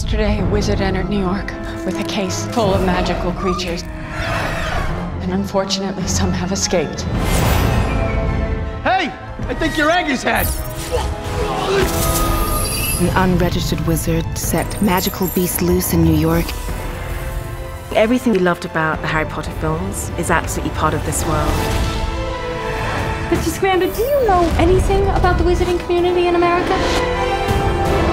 Yesterday, a wizard entered New York with a case full of magical creatures. And unfortunately, some have escaped. Hey! I think your egg is hatched! An unregistered wizard set magical beasts loose in New York. Everything we loved about the Harry Potter films is absolutely part of this world. Mr. Scamander, do you know anything about the wizarding community in America?